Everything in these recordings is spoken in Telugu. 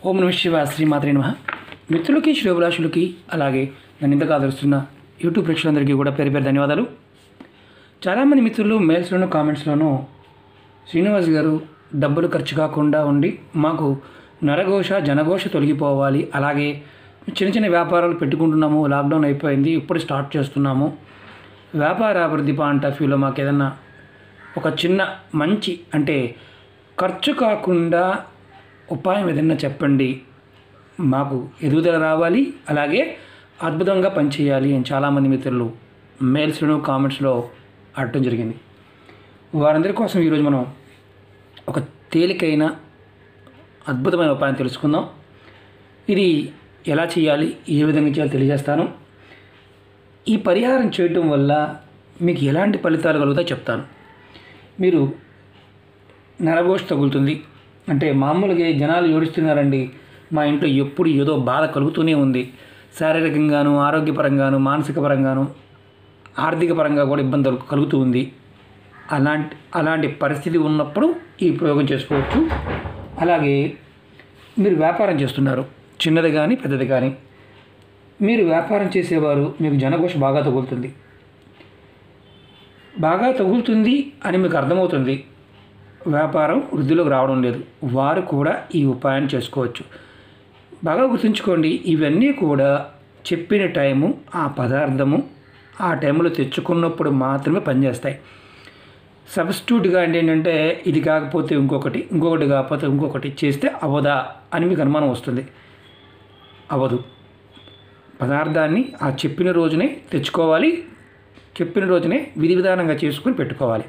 ఓం నమః శివాయ శ్రీమాత్రే నమః. మిత్రులకి శ్రేయోభిలాషులకి అలాగే నన్ను ఇంతగా ఆదరిస్తున్న యూట్యూబ్ ప్రేక్షకులందరికీ కూడా పేరు పేరు ధన్యవాదాలు. చాలామంది మిత్రులు మెయిల్స్లోనూ కామెంట్స్లోనూ శ్రీనివాస్ గారు డబ్బులు ఖర్చు కాకుండా ఉండి మాకు నరఘోష జనఘోష తొలగిపోవాలి, అలాగే చిన్న చిన్న వ్యాపారాలు పెట్టుకుంటున్నాము, లాక్డౌన్ అయిపోయింది, ఇప్పుడు స్టార్ట్ చేస్తున్నాము, వ్యాపార అభివృద్ధి పాయింట్ ఆఫ్ వ్యూలో మాకు ఏదన్నా ఒక చిన్న మంచి అంటే ఖర్చు కాకుండా ఉపాయం ఏదైనా చెప్పండి, మాకు ఎదుగుదల రావాలి, అలాగే అద్భుతంగా పనిచేయాలి అని చాలామంది మిత్రులు మెయిల్స్లో కామెంట్స్లో అడగడం జరిగింది. వారందరి కోసం ఈరోజు మనం ఒక తేలికైన అద్భుతమైన ఉపాయం తెలుసుకుందాం. ఇది ఎలా చేయాలి, ఏ విధంగా చేయాలో తెలియజేస్తాను. ఈ పరిహారం చేయటం వల్ల మీకు ఎలాంటి ఫలితాలు కలుగుతాయో చెప్తాను. మీరు నరఘోష తగులుతుంది అంటే మామూలుగా జనాలు ఏడుస్తున్నారండి, మా ఇంట్లో ఎప్పుడు ఏదో బాధ కలుగుతూనే ఉంది, శారీరకంగాను ఆరోగ్యపరంగాను మానసిక పరంగాను ఆర్థిక పరంగా కూడా ఇబ్బందులు కలుగుతూ ఉంది. అలాంటి పరిస్థితి ఉన్నప్పుడు ఈ ప్రయోగం చేసుకోవచ్చు. అలాగే మీరు వ్యాపారం చేస్తున్నారు, చిన్నది కానీ పెద్దది కానీ, మీరు వ్యాపారం చేసేవారు మీకు జనఘోష బాగా తగులుతుంది అని మీకు అర్థమవుతుంది, వ్యాపారం వృద్ధిలోకి రావడం లేదు, వారు కూడా ఈ ఉపాయాన్ని చేసుకోవచ్చు. బాగా గుర్తుంచుకోండి, ఇవన్నీ కూడా చెప్పిన టైము ఆ పదార్థము ఆ టైంలో తెచ్చుకున్నప్పుడు మాత్రమే పనిచేస్తాయి. సబ్స్టిట్యూట్గా అంటే ఏంటంటే ఇది కాకపోతే ఇంకొకటి కాకపోతే ఇంకొకటి చేస్తే అవదా అని మీకు అనుమానం వస్తుంది. అవదు. పదార్థాన్ని ఆ చెప్పిన రోజునే తెచ్చుకోవాలి, చెప్పిన రోజునే విధి విధానంగా చేసుకుని పెట్టుకోవాలి.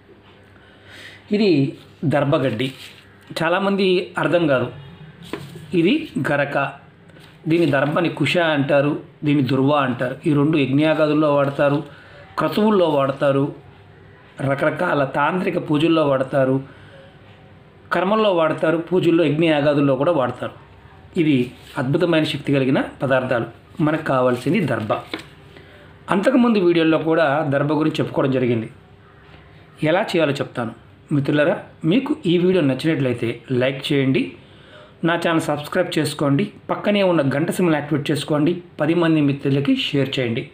ఇది దర్భగడ్డి, చాలామంది అర్థం కాదు. ఇది గరక, దీని దర్భని కుష అంటారు, దీన్ని దుర్వ అంటారు. ఈ రెండు యజ్ఞయాగాదుల్లో వాడతారు, క్రతువుల్లో వాడతారు, రకరకాల తాంత్రిక పూజల్లో వాడతారు, కర్మల్లో వాడతారు, పూజల్లో యజ్ఞయాగాదుల్లో కూడా వాడతారు. ఇది అద్భుతమైన శక్తి కలిగిన పదార్థాలు. మనకు కావాల్సింది దర్భ. అంతకుముందు వీడియోల్లో కూడా దర్భ గురించి చెప్పుకోవడం జరిగింది. ఎలా చేయాలో చెప్తాను. మిత్రులారా, మీకు ఈ వీడియో నచ్చినట్లయితే లైక్ చేయండి, నా ఛానల్ సబ్స్క్రైబ్ చేసుకోండి, పక్కనే ఉన్న గంట సింబల్ యాక్టివేట్ చేసుకోండి, 10 మంది మిత్రులకి షేర్ చేయండి.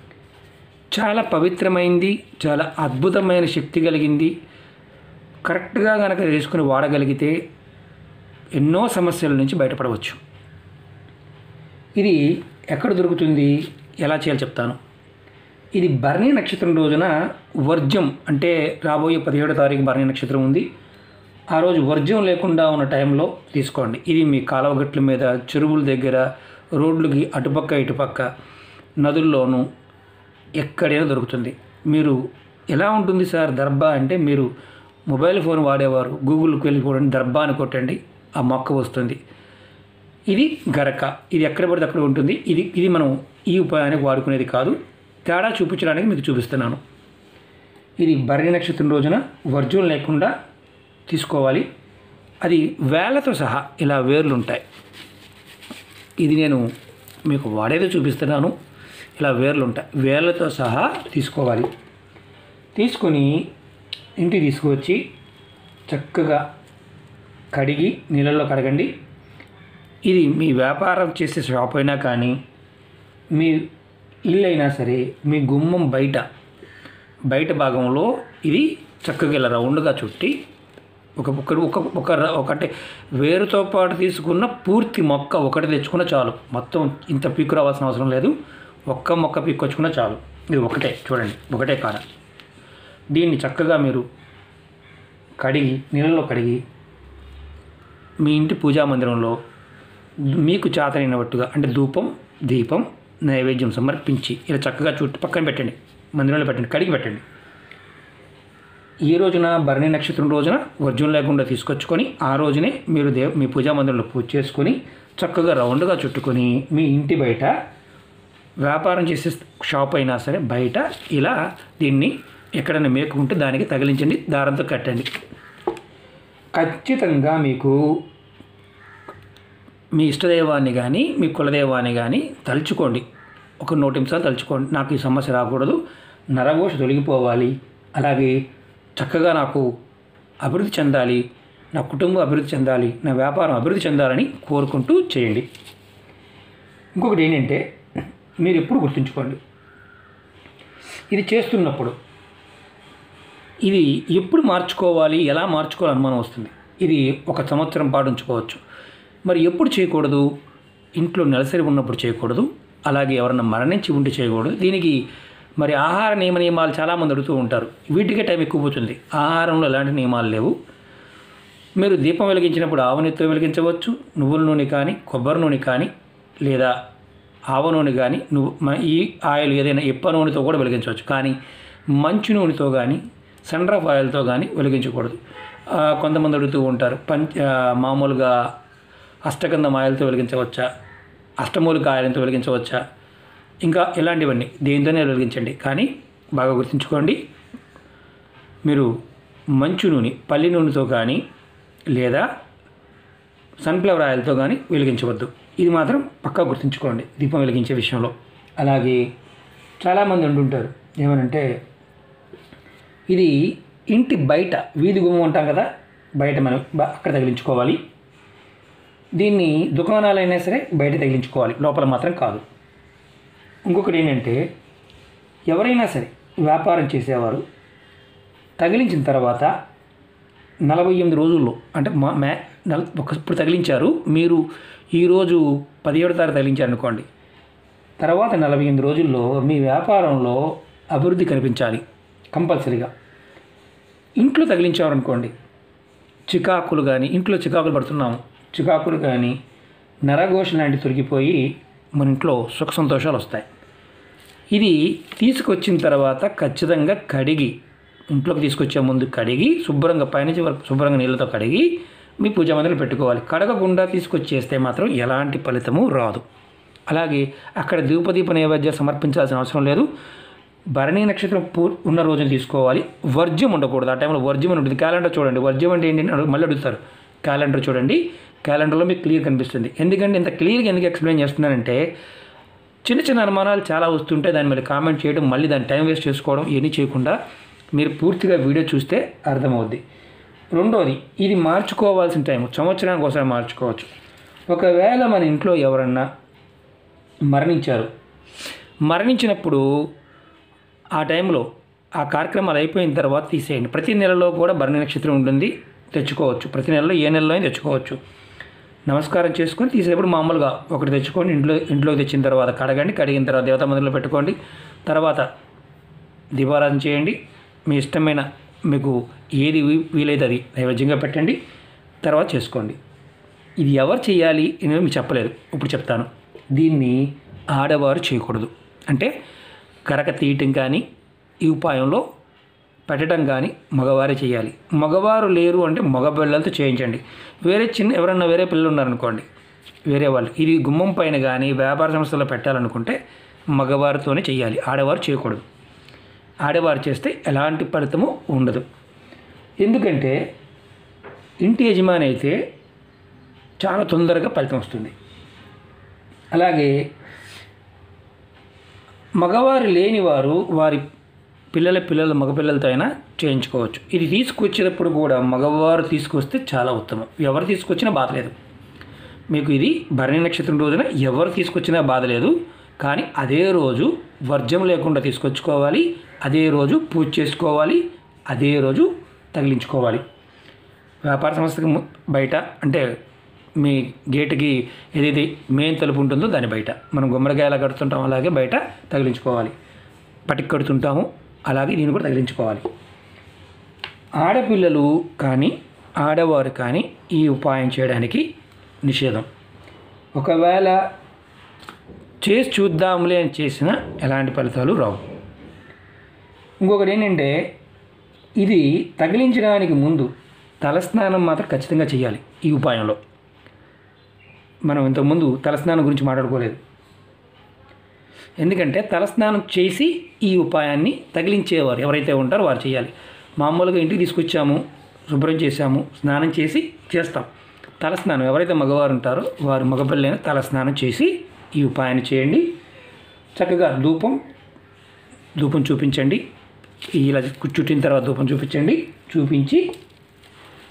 చాలా పవిత్రమైంది, చాలా అద్భుతమైన శక్తి కలిగింది. కరెక్ట్గా కనుక చేసుకుని వాడగలిగితే ఎన్నో సమస్యల నుంచి బయటపడవచ్చు. ఇది ఎక్కడ దొరుకుతుంది, ఎలా చేయాలో చెప్తాను. ఇది భరణి నక్షత్రం రోజున వర్జ్యం అంటే రాబోయే 17వ తారీఖు భరణి నక్షత్రం ఉంది, ఆ రోజు వర్జ్యం లేకుండా ఉన్న టైంలో తీసుకోండి. ఇది మీ కాలువగట్ల మీద, చెరువుల దగ్గర, రోడ్లకి అటుపక్క ఇటుపక్క, నదుల్లోనూ ఎక్కడైనా దొరుకుతుంది. మీరు ఎలా ఉంటుంది సార్ దర్భ అంటే, మీరు మొబైల్ ఫోన్ వాడేవారు గూగుల్కి వెళ్ళిపోండి, దర్భ అని కొట్టండి, ఆ మొక్క వస్తుంది. ఇది గరక, ఇది ఎక్కడ పడితే అక్కడ ఉంటుంది. ఇది మనం ఈ ఉపాయానికి వాడుకునేది కాదు, తేడా చూపించడానికి మీకు చూపిస్తున్నాను. ఇది భరణి నక్షత్రం రోజున వర్జ్యం లేకుండా తీసుకోవాలి. అది వేళ్ళతో సహా ఇలా వేర్లు ఉంటాయి. ఇది నేను మీకు వాడేదో చూపిస్తున్నాను. ఇలా వేర్లు ఉంటాయి, వేళ్ళతో సహా తీసుకోవాలి. తీసుకొని ఇంటికి తీసుకువచ్చి చక్కగా కడిగి నీళ్ళల్లో కడగండి. ఇది మీ వ్యాపారం చేసే షాప్ అయినా కానీ, మీ ఇల్లు అయినా సరే, మీ గుమ్మం బయట భాగంలో ఇది చక్కగా ఇలా రౌండ్గా చుట్టి ఒకటే వేరుతో పాటు తీసుకున్న పూర్తి మొక్క ఒకటి తెచ్చుకున్న చాలు. మొత్తం ఇంత పీకు రావాల్సిన అవసరం లేదు, ఒక్క మొక్క పీక్కొచ్చుకున్న చాలు. ఇది ఒకటే, చూడండి, ఒకటే కాడ. దీన్ని చక్కగా మీరు కడిగి నీళ్ళలో కడిగి మీ ఇంటి పూజా మందిరంలో మీకు చేతనైనట్టుగా అంటే ధూపం దీపం నైవేద్యం సమర్పించి ఇలా చక్కగా చుట్టూ పక్కన పెట్టండి, మందిరంలో పెట్టండి, కడిగి పెట్టండి. ఈ రోజున భరణి నక్షత్రం రోజున వర్జ్యం లేకుండా తీసుకొచ్చుకొని ఆ రోజునే మీరు మీ పూజా మందిరంలో పూజ చేసుకొని చక్కగా రౌండ్గా చుట్టుకొని మీ ఇంటి బయట, వ్యాపారం చేసే షాప్ అయినా సరే బయట ఇలా దీన్ని ఎక్కడైనా మేకుంటే దానికి తగిలించండి, దారంతో కట్టండి. ఖచ్చితంగా మీకు మీ ఇష్టదైవాన్ని కానీ మీ కులదైవాన్ని కానీ తలుచుకోండి. ఒక 100 నిమిషాలు తలుచుకోండి. నాకు ఈ సమస్య రాకూడదు, నరఘోష తొలగిపోవాలి, అలాగే చక్కగా నాకు అభివృద్ధి చెందాలి, నా కుటుంబం అభివృద్ధి చెందాలి, నా వ్యాపారం అభివృద్ధి చెందాలని కోరుకుంటూ చేయండి. ఇంకొకటి ఏంటంటే, మీరు ఎప్పుడు గుర్తుంచుకోండి, ఇది చేస్తున్నప్పుడు ఇది ఎప్పుడు మార్చుకోవాలి, ఎలా మార్చుకోవాలి అనుమానం వస్తుంది. ఇది 1 సంవత్సరం పాటు ఉంచుకోవచ్చు. మరి ఎప్పుడు చేయకూడదు? ఇంట్లో నెలసరి ఉన్నప్పుడు చేయకూడదు, అలాగే ఎవరన్నా మరణించి ఉంటే చేయకూడదు. దీనికి మరి ఆహార నియమాలు చాలామంది అడుగుతూ ఉంటారు. వీటికే టైం ఎక్కువ పోతుంది. ఆహారంలో ఎలాంటి నియమాలు లేవు. మీరు దీపం వెలిగించినప్పుడు ఆవు నెయ్యితో వెలిగించవచ్చు, నువ్వుల నూనె కానీ, కొబ్బరి నూనె కానీ, లేదా ఆవ నూనె కానీ, ఈ ఆయిల్ ఏదైనా ఇప్ప నూనెతో కూడా వెలిగించవచ్చు. కానీ మంచు నూనెతో కానీ, సన్‌రైజ్ ఆయిల్తో కానీ వెలిగించకూడదు. కొంతమంది అడుగుతూ ఉంటారు, మామూలుగా అష్టగంధం ఆయిల్తో వెలిగించవచ్చా, అష్టమూలిక ఆయిల్తో వెలిగించవచ్చా, ఇంకా ఇలాంటివన్నీ దేనితోనే వెలిగించండి. కానీ బాగా గుర్తుంచుకోండి, మీరు మంచు నూనె, పల్లి నూనెతో కానీ లేదా సన్‌ఫ్లవర్ ఆయిల్తో కానీ వెలిగించవద్దు. ఇది మాత్రం పక్కా గుర్తుంచుకోండి దీపం వెలిగించే విషయంలో. అలాగే చాలామంది అంటుంటారు ఏమనంటే, ఇది ఇంటి బయట వీధి గుమ్మం ఉంటాం కదా, బయట మనం అక్కడ తగిలించుకోవాలి. దీన్ని దుకాణాలైనా సరే బయట తగిలించుకోవాలి, లోపల మాత్రం కాదు. ఇంకొకటి ఏంటంటే, ఎవరైనా సరే వ్యాపారం చేసేవారు తగిలించిన తర్వాత 48 రోజుల్లో, అంటే ఇప్పుడు తగిలించారు, మీరు ఈరోజు 17వ తారీఖు తగిలించారనుకోండి, తర్వాత 48 రోజుల్లో మీ వ్యాపారంలో అభివృద్ధి కనిపించాలి కంపల్సరీగా. ఇంట్లో తగిలించారనుకోండి, చికాకులు కానీ, ఇంట్లో చికాకులు పడుతున్నాము, చికాకులు కానీ, నరఘోష లాంటివి తొలగిపోయి మన ఇంట్లో సుఖ సంతోషాలు వస్తాయి. ఇది తీసుకొచ్చిన తర్వాత ఖచ్చితంగా కడిగి, ఇంట్లోకి తీసుకొచ్చే ముందు కడిగి శుభ్రంగా పైనుంచి వరకు శుభ్రంగా నీళ్ళతో కడిగి మీ పూజా మందిరంలో పెట్టుకోవాలి. కడగకుండా తీసుకొచ్చేస్తే మాత్రం ఎలాంటి ఫలితము రాదు. అలాగే అక్కడ ధూపదీప నైవేద్యం సమర్పించాల్సిన అవసరం లేదు. భరణి నక్షత్రం ఉన్న రోజున తీసుకోవాలి. వర్జ్యం ఉండకూడదు. ఆ టైంలో వర్జ్యం అని ఉంటుంది. క్యాలెండర్ చూడండి, వర్జ్యం అంటే ఏంటి మళ్ళీ అడుగుతారు. క్యాలెండర్ చూడండి, క్యాలెండర్లో మీకు క్లియర్ కనిపిస్తుంది. ఎందుకంటే ఇంత క్లియర్గా ఎందుకు ఎక్స్ప్లెయిన్ చేస్తున్నానంటే, చిన్న చిన్న అనుమానాలు చాలా వస్తుంటే దాని మీద కామెంట్ చేయడం, మళ్ళీ దాన్ని టైం వేస్ట్ చేసుకోవడం ఇవన్నీ చేయకుండా మీరు పూర్తిగా వీడియో చూస్తే అర్థమవుద్ది. రెండోది, ఇది మార్చుకోవాల్సిన టైం సంవత్సరానికి ఒకసారి మార్చుకోవచ్చు. ఒకవేళ మన ఇంట్లో ఎవరన్నా మరణించినప్పుడు ఆ టైంలో ఆ కార్యక్రమాలు అయిపోయిన తర్వాత తీసేయండి. ప్రతి నెలలో కూడా భరణి నక్షత్రం ఉంటుంది, తెచ్చుకోవచ్చు. ప్రతి నెలలో ఏ నెలలో అయినా తెచ్చుకోవచ్చు. నమస్కారం చేసుకొని తీసేటప్పుడు మామూలుగా ఒకటి తెచ్చుకోండి. ఇంట్లోకి తెచ్చిన తర్వాత కడగండి. కడిగిన తర్వాత దేవతా మందిరంలో పెట్టుకోండి. తర్వాత దీపారాధన చేయండి. మీ ఇష్టమైన మీకు ఏది వీలైతే అది నైవేద్యంగా పెట్టండి. తర్వాత చేసుకోండి. ఇది ఎవరు చేయాలి అని మీకు చెప్పలేదు, ఇప్పుడు చెప్తాను. దీన్ని ఆడవారు చేయకూడదు. అంటే గరక తీయటం కానీ, ఈ ఉపాయంలో పెట్టడం కానీ మగవారే చేయాలి. మగవారు లేరు అంటే మగ పిల్లలతో చేయించండి. ఎవరన్నా వేరే పిల్లలు ఉన్నారనుకోండి, వేరే వాళ్ళు, ఇది గుమ్మం పైన కానీ వ్యాపార సంస్థలో పెట్టాలనుకుంటే మగవారితోనే చేయాలి, ఆడవారు చేయకూడదు. ఆడవారు చేస్తే ఎలాంటి ఫలితము ఉండదు. ఎందుకంటే ఇంటి యజమాని అయితే చాలా తొందరగా ఫలితం వస్తుంది. అలాగే మగవారు లేనివారు వారి పిల్లల మగపిల్లలతో అయినా చేయించుకోవచ్చు. ఇది తీసుకొచ్చేటప్పుడు కూడా మగవారు తీసుకొస్తే చాలా ఉత్తమం. ఎవరు తీసుకొచ్చినా బాధ లేదు. మీకు ఇది భరణి నక్షత్రం రోజున ఎవరు తీసుకొచ్చినా బాధ లేదు. కానీ అదే రోజు వర్జ్యం లేకుండా తీసుకొచ్చుకోవాలి, అదే రోజు పూజ చేసుకోవాలి, అదే రోజు తగిలించుకోవాలి. వ్యాపార సంస్థకి బయట, అంటే మీ గేటుకి ఏదైతే మెయిన్ తలుపు ఉంటుందో దాని బయట మనం గుమ్మడికాయ ఎలా కడుతుంటాం అలాగే బయట తగిలించుకోవాలి. పటికి కడుతుంటాము, అలాగే దీన్ని కూడా తగిలించుకోవాలి. ఆడపిల్లలు కానీ ఆడవారు కానీ ఈ ఉపాయం చేయడానికి నిషేధం. ఒకవేళ చేసి చూద్దాంలే అని చేసినా ఎలాంటి ఫలితాలు రావు. ఇంకొకటి ఏంటంటే, ఇది తగిలించడానికి ముందు తలస్నానం మాత్రం ఖచ్చితంగా చేయాలి. ఈ ఉపాయంలో మనం ఇంతకుముందు తలస్నానం గురించి మాట్లాడుకోలేదు. ఎందుకంటే తలస్నానం చేసి ఈ ఉపాయాన్ని తగిలించేవారు ఎవరైతే ఉంటారో వారు చేయాలి. మామూలుగా ఇంటికి తీసుకొచ్చాము, శుభ్రం చేసాము, స్నానం చేసి చేస్తాం. తలస్నానం ఎవరైతే మగవారు ఉంటారో వారు మగపిల్లైన తలస్నానం చేసి ఈ ఉపాయాన్ని చేయండి. చక్కగా ధూపం చూపించండి. ఇలా చుట్టిన తర్వాత ధూపం చూపించి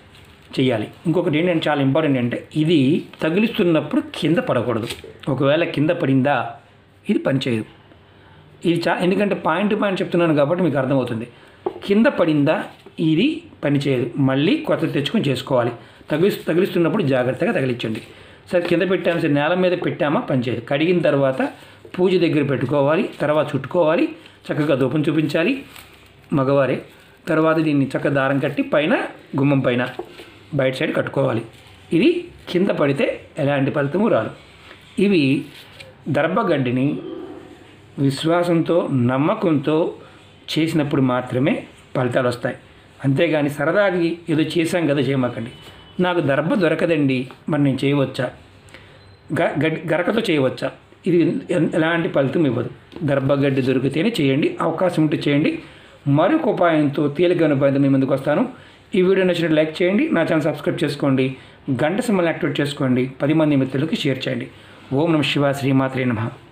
చేయాలి. ఇంకొకటి ఏంటంటే చాలా ఇంపార్టెంట్ అంటే ఇది తగిలిస్తున్నప్పుడు కింద పడకూడదు. ఒకవేళ కింద పడిందా ఇది పనిచేయదు. ఇది ఎందుకంటే పాయింట్ టు పాయింట్ చెప్తున్నాను కాబట్టి మీకు అర్థమవుతుంది. కింద పడిందా ఇది పనిచేయదు. మళ్ళీ కొత్తది తెచ్చుకొని చేసుకోవాలి. తగిలిస్తున్నప్పుడు జాగ్రత్తగా తగిలించండి. సరే కింద పెట్టాము, సరే నేల మీద పెట్టామా పనిచేయదు. కడిగిన తర్వాత పూజ దగ్గర పెట్టుకోవాలి. తర్వాత చుట్టుకోవాలి. చక్కగా ధూపం చూపించాలి మగవారే. తర్వాత దీన్ని చక్కగా దారం కట్టి పైన గుమ్మం పైన బయట సైడ్ కట్టుకోవాలి. ఇది కింద పడితే ఎలాంటి ఫలితము రాదు. ఇవి దర్భగడ్డిని విశ్వాసంతో నమ్మకంతో చేసినప్పుడు మాత్రమే ఫలితాలు వస్తాయి. అంతేగాని సరదాకి ఏదో చేశాం కదా చేయమాకండి. నాకు దర్భ దొరకదండి మరి నేను చేయవచ్చా, గరకతో చేయవచ్చా, ఇది ఎలాంటి ఫలితం ఇవ్వదు. దర్భగడ్డి దొరికితేనే చేయండి. అవకాశం ఉంటే చేయండి. మరొక ఉపాయంతో తేలికైన ఉపాయంతో మీ ముందుకు వస్తాను. ఈ వీడియో నచ్చినట్టు లైక్ చేయండి. నా ఛానల్ సబ్స్క్రైబ్ చేసుకోండి. గంట సింబల్ యాక్టివేట్ చేసుకోండి. 10 మంది మిత్రులకి షేర్ చేయండి. ఓం నమః శివాయ. శ్రీమాత్రే నమః.